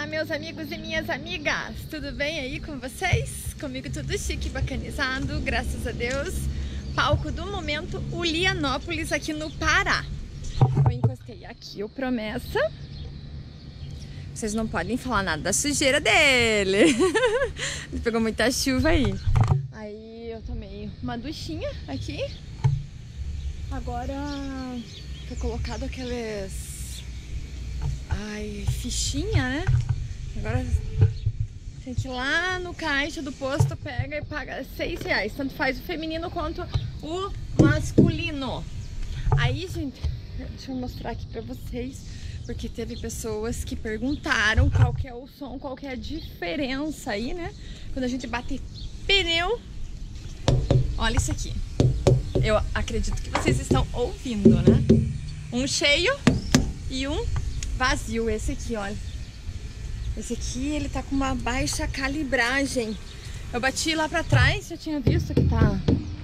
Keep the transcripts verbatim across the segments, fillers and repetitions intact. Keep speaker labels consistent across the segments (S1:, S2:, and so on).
S1: Olá, meus amigos e minhas amigas, tudo bem aí com vocês? Comigo tudo chique, bacanizado, graças a Deus. Palco do momento, Ulianópolis, aqui no Pará. Eu encostei aqui o Promessa. Vocês não podem falar nada da sujeira dele. Ele pegou muita chuva aí. Aí eu tomei uma duchinha aqui. Agora foi colocado aqueles... Ai, fichinha, né? Agora tem que ir lá no caixa do posto, pega e paga seis reais. Tanto faz o feminino quanto o masculino. Aí, gente, deixa eu mostrar aqui pra vocês, porque teve pessoas que perguntaram qual que é o som, qual que é a diferença aí, né? Quando a gente bate pneu. Olha isso aqui. Eu acredito que vocês estão ouvindo, né? Um cheio e um vazio. Esse aqui, olha. Esse aqui, ele tá com uma baixa calibragem. Eu bati lá pra trás, já tinha visto que tá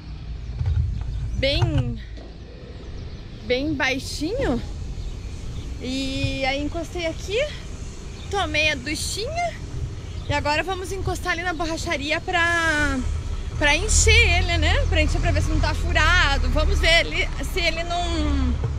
S1: bem, bem baixinho. E aí encostei aqui, tomei a duchinha. E agora vamos encostar ali na borracharia pra, pra encher ele, né? Pra encher pra ver se não tá furado. Vamos ver ele, se ele não...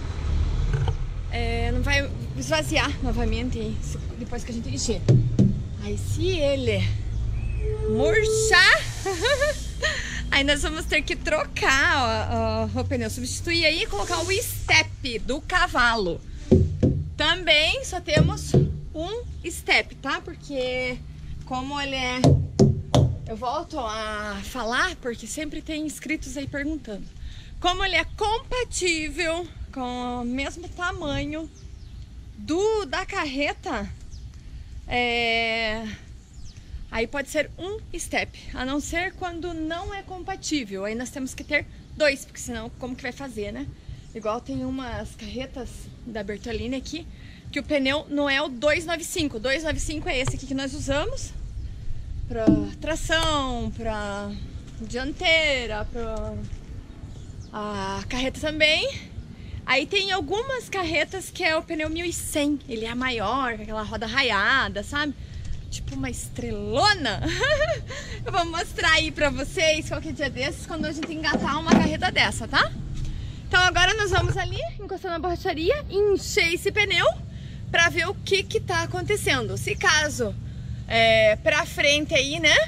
S1: É, não vai esvaziar novamente depois que a gente encher. Aí se ele murchar, aí nós vamos ter que trocar ó, ó, o pneu, substituir aí e colocar o step do cavalo. Também só temos um step, tá? Porque como ele é... Eu volto a falar porque sempre tem inscritos aí perguntando. Como ele é compatível com o mesmo tamanho do da carreta, é... aí pode ser um step, a não ser quando não é compatível. Aí nós temos que ter dois, porque senão como que vai fazer, né? Igual tem umas carretas da Bertolini aqui, que o pneu não é o duzentos e noventa e cinco. O duzentos e noventa e cinco é esse aqui que nós usamos para tração, para dianteira, para a carreta também. Aí tem algumas carretas que é o pneu mil e cem, ele é maior, aquela roda raiada, sabe? Tipo uma estrelona. Eu vou mostrar aí pra vocês qualquer dia desses, quando a gente engatar uma carreta dessa, tá? Então agora nós vamos ali, encostando na borracharia, encher esse pneu pra ver o que que tá acontecendo. Se caso é, pra frente aí, né,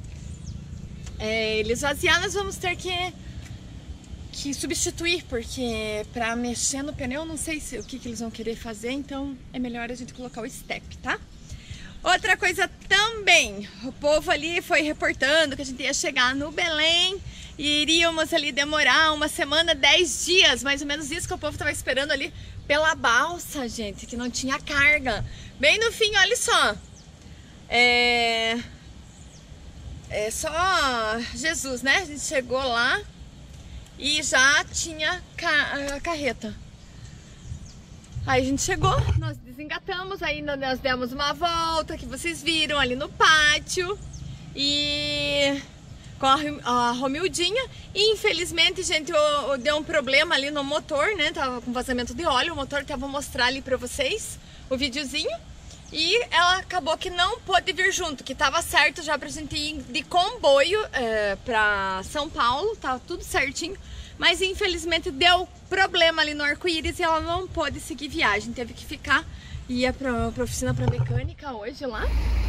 S1: é, ele esvaziar, nós vamos ter que... que substituir, porque para mexer no pneu não sei se, o que, que eles vão querer fazer, então é melhor a gente colocar o step, tá? Outra coisa também, o povo ali foi reportando que a gente ia chegar no Belém e iríamos ali demorar uma semana, dez dias, mais ou menos isso que o povo tava esperando ali pela balsa, gente, que não tinha carga. Bem no fim, olha só, é, é só Jesus, né? A gente chegou lá e já tinha a carreta. Aí a gente chegou, nós desengatamos, aí nós demos uma volta que vocês viram ali no pátio e com a, a Romildinha. E infelizmente, gente, eu, eu deu um problema ali no motor, né? Tava com vazamento de óleo, o motor, até vou mostrar ali pra vocês o videozinho. E ela acabou que não pôde vir junto, que tava certo já pra gente ir de comboio é, pra São Paulo, tava tudo certinho. Mas infelizmente deu problema ali no arco-íris e ela não pôde seguir viagem, teve que ficar, ia pra, pra oficina pra mecânica hoje lá.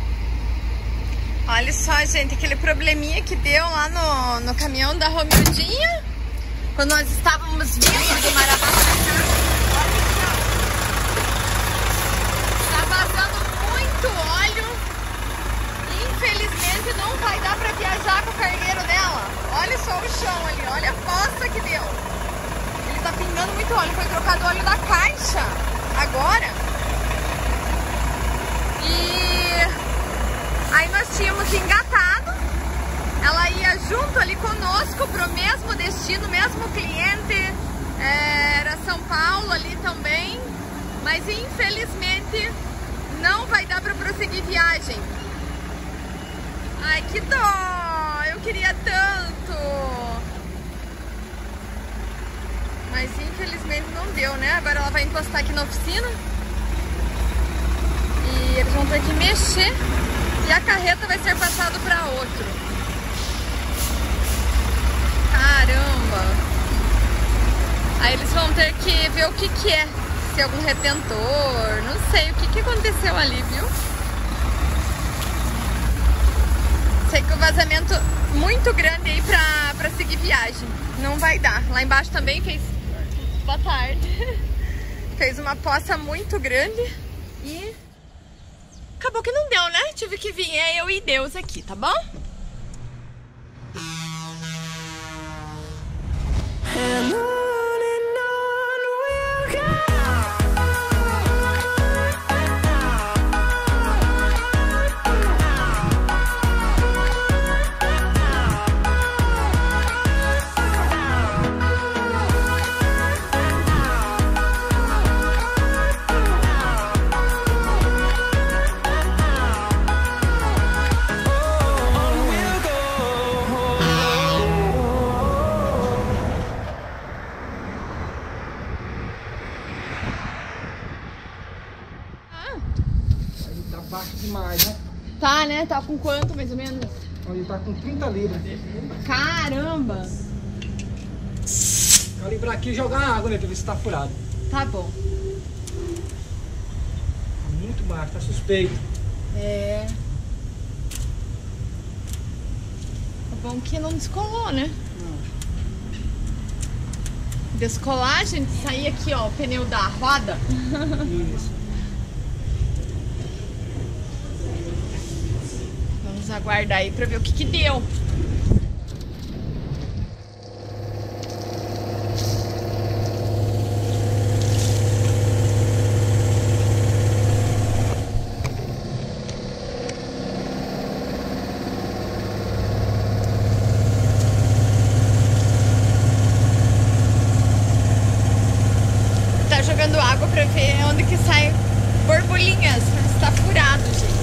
S1: Olha só, gente, aquele probleminha que deu lá no, no caminhão da Romildinha, quando nós estávamos vindo do Marabá pra cá. Olha só. Tá vazando muito óleo. Infelizmente não vai dar pra viajar com o cargueiro dela. Olha só o chão ali, olha a fossa que deu. Ele tá pingando muito óleo, foi trocado o óleo da caixa agora. E aí nós tínhamos engatado. Ela ia junto ali conosco pro mesmo destino, mesmo cliente. É, era São Paulo ali também. Mas infelizmente não vai dar pra prosseguir viagem. Ai, que dó! Eu queria tanto! Mas infelizmente não deu, né? Agora ela vai encostar aqui na oficina. E eles vão ter encher e a carreta vai ser passada para outro. Caramba! Aí eles vão ter que ver o que que é. Se é algum retentor, não sei o que que aconteceu ali, viu? Sei que o vazamento muito grande aí pra, pra seguir viagem. Não vai dar. Lá embaixo também fez... Boa tarde. Fez uma poça muito grande e... acabou que não deu, né? Tive que vir é eu e Deus aqui, tá bom?
S2: Baixo demais, né?
S1: Tá, né? Tá com quanto, mais ou menos?
S2: Ele tá com trinta libras.
S1: Caramba!
S2: Calibrar aqui e jogar água, né? Pra ver se tá furado.
S1: Tá bom.
S2: Tá muito baixo, tá suspeito.
S1: É... É bom que não descolou, né?
S2: Não.
S1: Descolar, gente, sair aqui, ó, o pneu da roda.
S2: Isso.
S1: Vamos aguardar aí pra ver o que que deu. Tá jogando água pra ver onde que sai borbulhinhas, pra ver se tá furado, gente.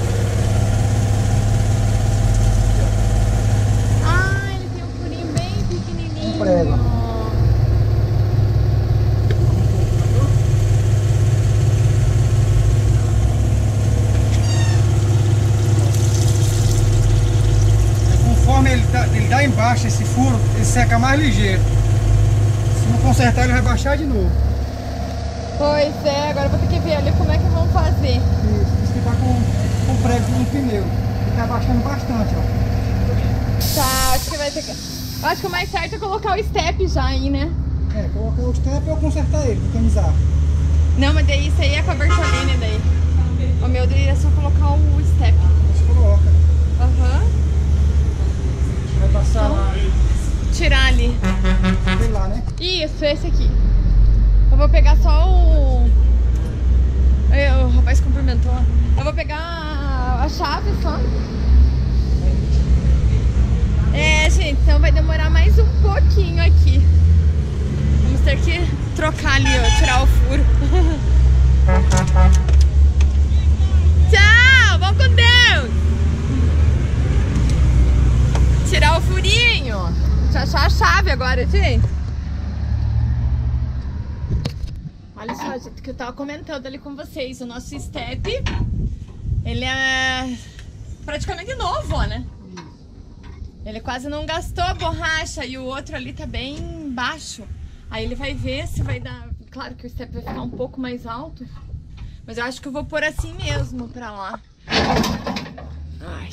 S2: Prego. Conforme ele dá, ele dá embaixo esse furo, ele seca mais ligeiro. Se não consertar, ele vai baixar de novo.
S1: Pois é, agora eu vou ter que ver ali como é que vão fazer.
S2: Isso, isso que tá com, com prego no pneu. Ele tá baixando bastante, ó.
S1: Tá, acho que vai ter que... Eu acho que o mais certo é colocar o step já aí, né?
S2: É, colocar o step ou consertar ele, mecanizar.
S1: Não, mas daí isso aí é com a Bertolini daí. O meu daí é só colocar o step.
S2: Você coloca.
S1: Aham. Uhum.
S2: Vai passar
S1: Então,
S2: lá.
S1: Tirar ali.
S2: Sei lá, né?
S1: Isso, esse aqui. Eu vou pegar só o... O rapaz cumprimentou. Eu vou pegar a chave só. É, gente, então vai demorar mais um pouquinho aqui. Vamos ter que trocar ali, ó, tirar o furo. Tchau, vamos com Deus! Tirar o furinho. Deixa eu achar a chave agora, gente. Olha só, gente, que eu tava comentando ali com vocês. O nosso step, ele é praticamente novo, ó, né? Ele quase não gastou a borracha e o outro ali tá bem baixo. Aí ele vai ver se vai dar... Claro que o step vai ficar um pouco mais alto. Mas eu acho que eu vou pôr assim mesmo pra lá. Ai.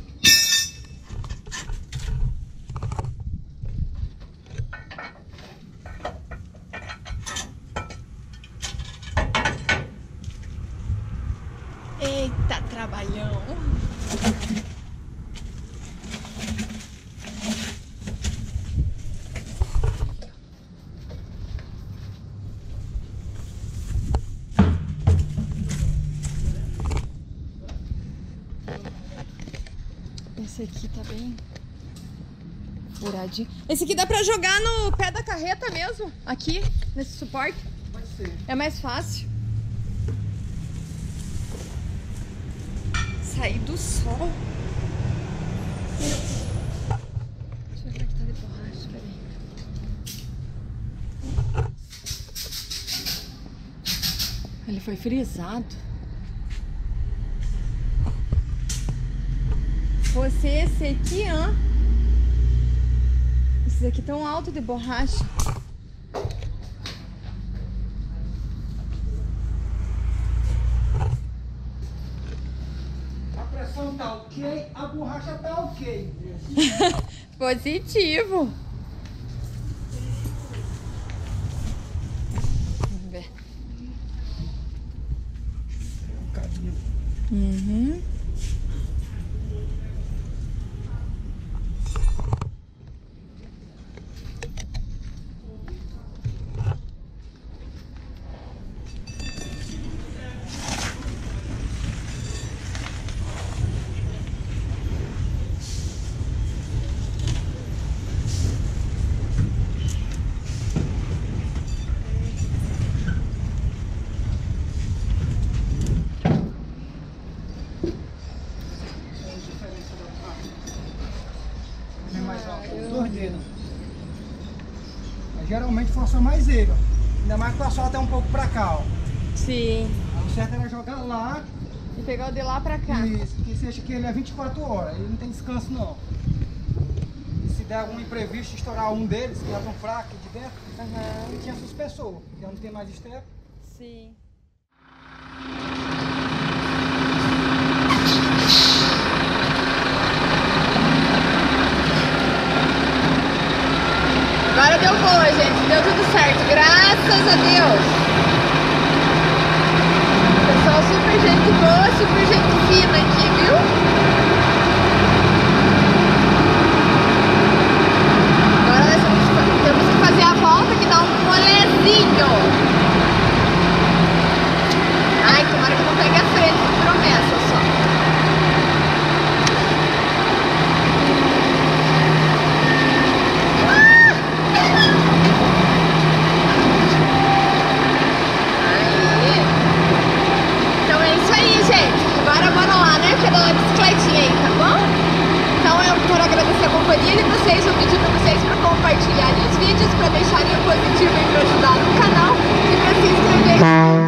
S1: Eita, trabalhão. Esse aqui tá bem furadinho. Esse aqui dá pra jogar no pé da carreta mesmo, aqui, nesse suporte.
S2: Pode ser.
S1: É mais fácil. Sair do sol. Deixa eu ver que tá de borracha, peraí. Ele foi frisado. Você, esse aqui, ó. Esses aqui tão alto de borracha.
S2: A pressão tá ok, a borracha tá ok.
S1: Positivo. Vamos ver.
S2: Um bocadinho.
S1: Uhum.
S2: Geralmente força mais ele, ó. Ainda mais que o asfalto é um pouco pra cá, ó.
S1: Sim.
S2: O certo era jogar lá.
S1: E pegar o de lá pra cá.
S2: Isso, porque você acha que ele é vinte e quatro horas, ele não tem descanso não. E se der algum imprevisto, estourar um deles, que é tão fraco de dentro, uhum. Ele tinha suspensor, porque não tem mais estepa.
S1: Sim. Agora deu boa, gente. Deu tudo certo. Graças a Deus. Pessoal super gente boa, super gente fina aqui, viu? Agora nós temos que fazer a volta que dá um molezinho. Ai, tomara que não pegue a frente. Promessa só. De vocês, eu pedi para vocês para compartilharem os vídeos, para deixarem um positivo e para ajudar no canal e para se inscrever.